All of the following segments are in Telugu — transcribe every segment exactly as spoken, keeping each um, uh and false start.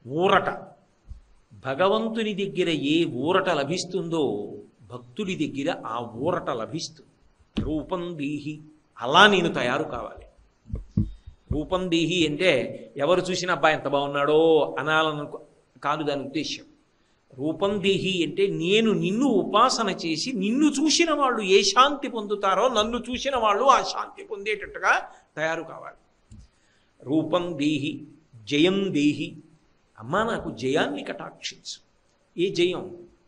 ఊరట. భగవంతుని దగ్గర ఏ ఊరట లభిస్తుందో భక్తుడి దగ్గర ఆ ఊరట లభిస్తుంది. రూపం దీహి, అలా నేను తయారు కావాలి. రూపం దీహి అంటే ఎవరు చూసిన అబ్బాయి ఎంత బాగున్నాడో అనాలను కాదు దాని ఉద్దేశ్యం. రూపం దీహి అంటే నేను నిన్ను ఉపాసన చేసి నిన్ను చూసిన వాళ్ళు ఏ శాంతి పొందుతారో నన్ను చూసిన వాళ్ళు ఆ శాంతి పొందేటట్టుగా తయారు కావాలి. రూపం దీహి, జయం దేహి. అమ్మా నాకు జయాన్ని కటాక్షించు. ఏ జయం?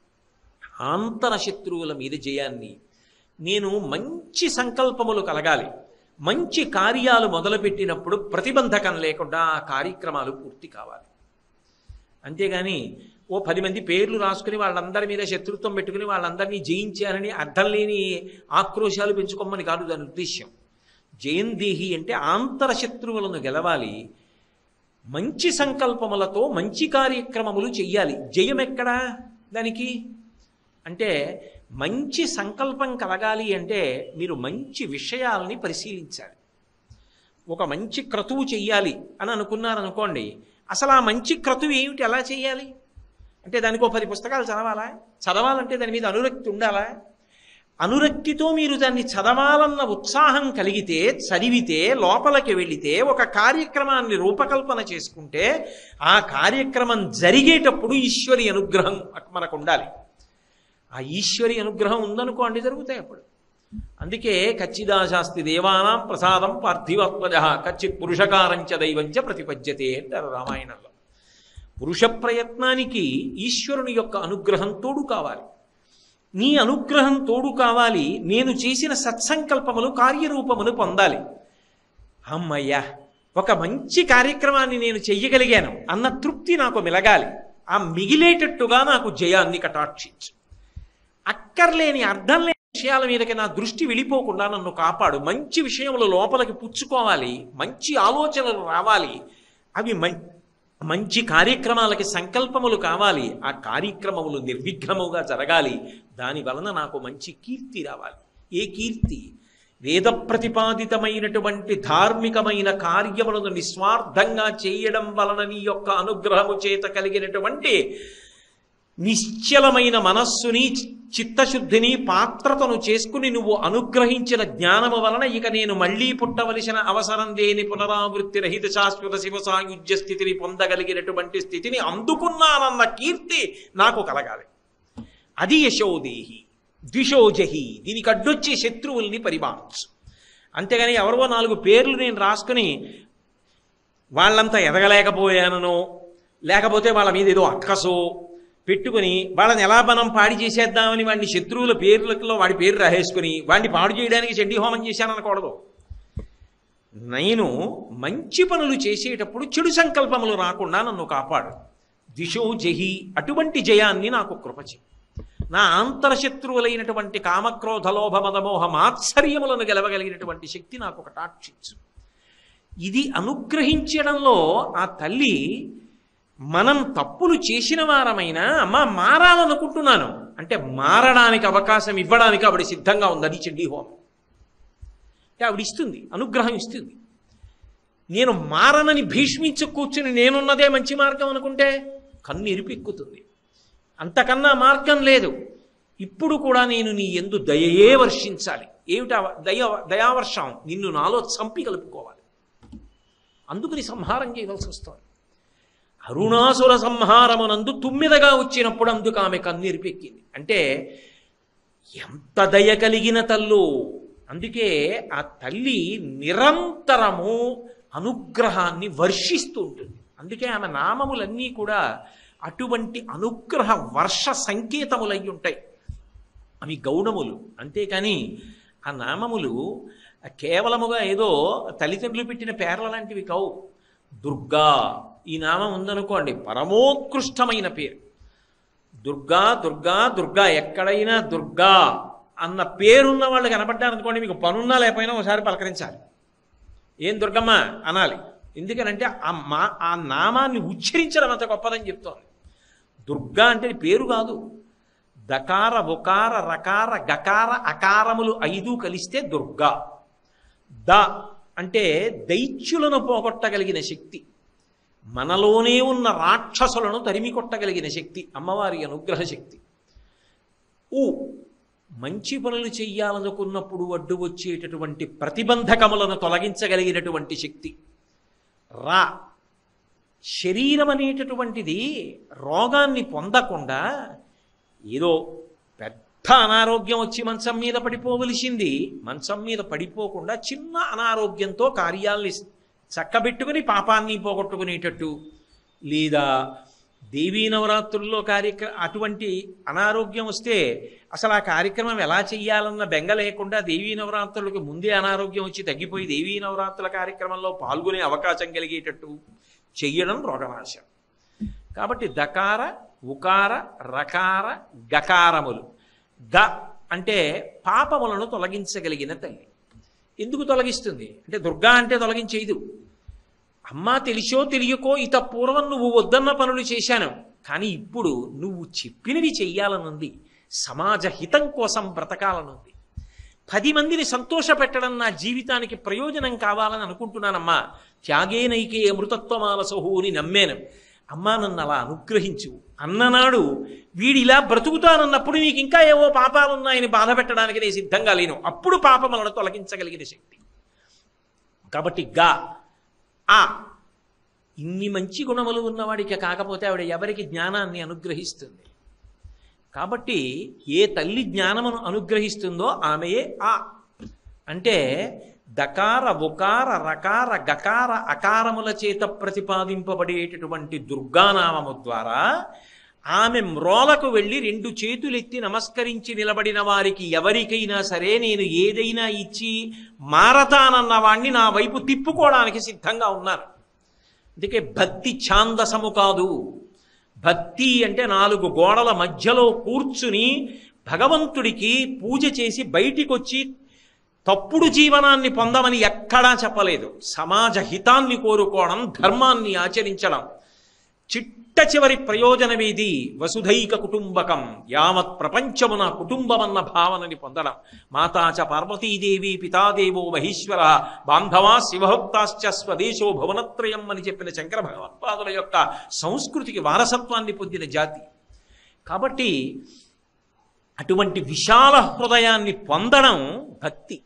ఆంతర శత్రువుల మీద జయాన్ని. నేను మంచి సంకల్పములు కలగాలి. మంచి కార్యాలు మొదలుపెట్టినప్పుడు ప్రతిబంధకం లేకుండా ఆ కార్యక్రమాలు పూర్తి కావాలి. అంతేగాని ఓ పది మంది పేర్లు రాసుకుని వాళ్ళందరి మీద శత్రుత్వం పెట్టుకుని వాళ్ళందరినీ జయించారని అర్థం లేని ఆక్రోశాలు పెంచుకోమని కాదు దాని ఉద్దేశ్యం. జయం దేహి అంటే ఆంతర శత్రువులను గెలవాలి. మంచి సంకల్పములతో మంచి కార్యక్రమములు చెయ్యాలి. జయం ఎక్కడా దానికి? అంటే మంచి సంకల్పం కలగాలి అంటే మీరు మంచి విషయాలని పరిశీలించాలి. ఒక మంచి క్రతువు చెయ్యాలి అని అనుకున్నారనుకోండి, అసలు ఆ మంచి క్రతువు ఏమిటి, ఎలా చేయాలి అంటే దానికి ఒక పది పుస్తకాలు చదవాలా? చదవాలంటే దాని మీద అనురక్తి ఉండాలా? అనురక్తితో మీరు దాన్ని చదవాలన్న ఉత్సాహం కలిగితే, చదివితే, లోపలికి వెళితే, ఒక కార్యక్రమాన్ని రూపకల్పన చేసుకుంటే ఆ కార్యక్రమం జరిగేటప్పుడు ఈశ్వరి అనుగ్రహం మనకు ఉండాలి. ఆ ఈశ్వరి అనుగ్రహం ఉందనుకోండి జరుగుతాయి అప్పుడు. అందుకే కచ్చిదాశాస్తి దేవానాం ప్రసాదం పార్థివత్వజ కచ్చిత్ పురుషకారంచ దైవంచ ప్రతిపద్యతే అంటారు రామాయణంలో. పురుష ప్రయత్నానికి ఈశ్వరుని యొక్క అనుగ్రహం తోడు కావాలి. నీ అనుగ్రహం తోడు కావాలి. నేను చేసిన సత్సంకల్పములు కార్యరూపమును పొందాలి. అమ్మయ్యా, ఒక మంచి కార్యక్రమాన్ని నేను చెయ్యగలిగాను అన్న తృప్తి నాకు మిలగాలి. ఆ మిగిలేటట్టుగా నాకు జయాన్ని కటాక్షించు. అక్కర్లేని అర్థం లేని విషయాల మీదకి నా దృష్టి వెళ్ళిపోకుండా నన్ను కాపాడు. మంచి విషయములు లోపలికి పుచ్చుకోవాలి. మంచి ఆలోచనలు రావాలి. అవి మంచి కార్యక్రమాలకి సంకల్పములు కావాలి. ఆ కార్యక్రమములు నిర్విఘ్నముగా జరగాలి. దాని వలన నాకు మంచి కీర్తి రావాలి. ఏ కీర్తి? వేద ప్రతిపాదితమైనటువంటి ధార్మికమైన కార్యములను నిస్వార్థంగా చేయడం వలన నీ యొక్క అనుగ్రహము చేత కలిగినటువంటి నిశ్చలమైన మనస్సుని, చిత్తశుద్ధిని, పాత్రతను చేసుకుని నువ్వు అనుగ్రహించిన జ్ఞానము వలన ఇక నేను మళ్లీ పుట్టవలసిన అవసరం లేని పునరావృత్తి రహిత శాశ్వత శివ సాయుజ్య స్థితిని పొందగలిగినటువంటి స్థితిని అందుకున్నానన్న కీర్తి నాకు కలగాలి. అది యశోదేహి. ద్విషోజహి, దీనికి అడ్డొచ్చే శత్రువుల్ని పరిమాణించు. అంతేగాని ఎవరో నాలుగు పేర్లు నేను రాసుకుని వాళ్ళంతా ఎదగలేకపోయానో లేకపోతే వాళ్ళ మీద ఏదో అక్కసో పెట్టుకుని వాళ్ళని ఎలా మనం పాడి చేసేద్దామని వాడిని శత్రువుల పేర్లలో వాడి పేరు రాసేసుకుని వాడిని పాడు చేయడానికి చండీ హోమం చేశాననకూడదు. నేను మంచి పనులు చేసేటప్పుడు చెడు సంకల్పములు రాకుండా నన్ను కాపాడు. దిశో జహి, అటువంటి జయాన్ని నాకు కృపచి. నా ఆంతరశత్రువులైనటువంటి కామక్రోధ లోభ మదమోహ మాత్సర్యములను గెలవగలిగినటువంటి శక్తి నాకు కటాక్షించు. ఇది అనుగ్రహించడంలో ఆ తల్లి మనం తప్పులు చేసిన వారమైనా అమ్మ మారాలనుకుంటున్నాను అంటే మారడానికి అవకాశం ఇవ్వడానికి ఆవిడ సిద్ధంగా ఉంది. అది చండీ హోమం అంటే ఆవిడ ఇస్తుంది, అనుగ్రహం ఇస్తుంది. నేను మారనని భీష్మించు కూర్చుని నేనున్నదే మంచి మార్గం అనుకుంటే కన్ను ఎరిపెక్కుతుంది. అంతకన్నా మార్గం లేదు. ఇప్పుడు కూడా నేను నీ యందు దయయే వర్షించాలి. ఏమిటా దయ? దయావర్షం నిన్ను నాలో చంపి కలుపుకోవాలి. అందుకని సంహారం చేయవలసి వస్తుంది. అరుణాసుర సంహారమునందు తుమ్మిదగా వచ్చినప్పుడు అందుకు ఆమె కన్నీరిపెక్కింది. అంటే ఎంత దయ కలిగిన తల్లు. అందుకే ఆ తల్లి నిరంతరము అనుగ్రహాన్ని వర్షిస్తూ ఉంటుంది. అందుకే ఆమె నామములన్నీ కూడా అటువంటి అనుగ్రహ వర్ష సంకేతములై ఉంటాయి. అవి గౌణములు. అంతేకాని ఆ నామములు కేవలముగా ఏదో తల్లిదండ్రులు పెట్టిన పేర్ల లాంటివి కావు. దుర్గా ఈ నామం ఉందనుకోండి, పరమోత్కృష్టమైన పేరు. దుర్గా దుర్గా దుర్గా ఎక్కడైనా దుర్గా అన్న పేరున్న వాళ్ళు కనపడ్డారనుకోండి, మీకు పనున్నా లేకపోయినా ఒకసారి పలకరించాలి. ఏం దుర్గమ్మ అనాలి. ఎందుకనంటే ఆ మా ఆ నామాన్ని ఉచ్చరించడం అంత గొప్పదని చెప్తోంది. దుర్గా అంటే పేరు కాదు. దకార ఉకార రకార గకార అకారములు ఐదు కలిస్తే దుర్గా. ద అంటే దైత్యులను పోగొట్టగలిగిన శక్తి. మనలోనే ఉన్న రాక్షసులను తరిమి కొట్టగలిగిన శక్తి అమ్మవారి అనుగ్రహ శక్తి. ఊ మంచి పనులు చెయ్యాలనుకున్నప్పుడు అడ్డు వచ్చేటటువంటి ప్రతిబంధకములను తొలగించగలిగినటువంటి శక్తి. రా శరీరం అనేటటువంటిది రోగాన్ని పొందకుండా ఏదో పెద్ద అనారోగ్యం వచ్చి మంచం మీద పడిపోవలసింది మంచం మీద పడిపోకుండా చిన్న అనారోగ్యంతో కార్యాలని చక్కబెట్టుకుని పాపాన్ని పోగొట్టుకునేటట్టు, లేదా దేవీ నవరాత్రుల్లో కార్యక్రమ అటువంటి అనారోగ్యం వస్తే అసలు ఆ కార్యక్రమం ఎలా చెయ్యాలన్న బెంగ లేకుండా దేవీ నవరాత్రులకు ముందే అనారోగ్యం వచ్చి తగ్గిపోయి దేవీ నవరాత్రుల కార్యక్రమంలో పాల్గొనే అవకాశం కలిగేటట్టు చెయ్యడం రోగనాశం. కాబట్టి దకార ఉకార రకార గకారములు. గ అంటే పాపములను తొలగించగలిగిన తల్లి. ఎందుకు తొలగిస్తుంది అంటే దుర్గా అంటే తొలగించేది. అమ్మా తెలిసో తెలియకో ఇత పూర్వం నువ్వు వద్దన్న పనులు చేశాను, కానీ ఇప్పుడు నువ్వు చెప్పినవి చెయ్యాలనుంది, సమాజ హితం కోసం బ్రతకాలనుంది, పది మందిని సంతోష పెట్టడం నా జీవితానికి ప్రయోజనం కావాలని అనుకుంటున్నానమ్మా. త్యాగేనైకే అమృతత్వమాలసహు అని నమ్మాను, అమ్మా నన్ను అలా అనుగ్రహించు అన్ననాడు వీడిలా బ్రతుకుతానన్నప్పుడు నీకు ఇంకా ఏవో పాపాలున్నాయని బాధ పెట్టడానికి నేను సిద్ధంగా లేను. అప్పుడు పాపములను తొలగించగలిగిన శక్తి. కాబట్టి గా ఆ ఇన్ని మంచి గుణములు ఉన్నవాడికి కాకపోతే ఆవిడ ఎవరికి జ్ఞానాన్ని అనుగ్రహిస్తుంది. కాబట్టి ఏ తల్లి జ్ఞానమును అనుగ్రహిస్తుందో ఆమెయే ఆ. అంటే దకార ఉకార రకార గకార అకారముల చేత ప్రతిపాదింపబడేటటువంటి దుర్గానామము ద్వారా ఆమె మ్రోలకు వెళ్ళి రెండు చేతులెత్తి నమస్కరించి నిలబడిన వారికి ఎవరికైనా సరే నేను ఏదైనా ఇచ్చి మారతానన్న వాణ్ణి నా వైపు తిప్పుకోవడానికి సిద్ధంగా ఉన్నారు. అందుకే భక్తి ఛాందసము కాదు. భక్తి అంటే నాలుగు గోడల మధ్యలో కూర్చుని భగవంతుడికి పూజ చేసి బయటికి వచ్చి తప్పుడు జీవనాన్ని పొందమని ఎక్కడా చెప్పలేదు. సమాజ హితాన్ని కోరుకోవడం, ధర్మాన్ని ఆచరించడం. చిట్ట చివరి ప్రయోజనమేది వసుధైక కుటుంబకం, యావత్ ప్రపంచమున కుటుంబమన్న భావనని పొందడం. మాతాచ పార్వతీదేవి పితాదేవో మహేశ్వర బాంధవా శివభక్తాశ్చ స్వదేశో భువనత్రయం అని చెప్పిన శంకర భగవత్పాదుల యొక్క సంస్కృతికి వారసత్వాన్ని పొందిన జాతి. కాబట్టి అటువంటి విశాల హృదయాన్ని పొందడం భక్తి.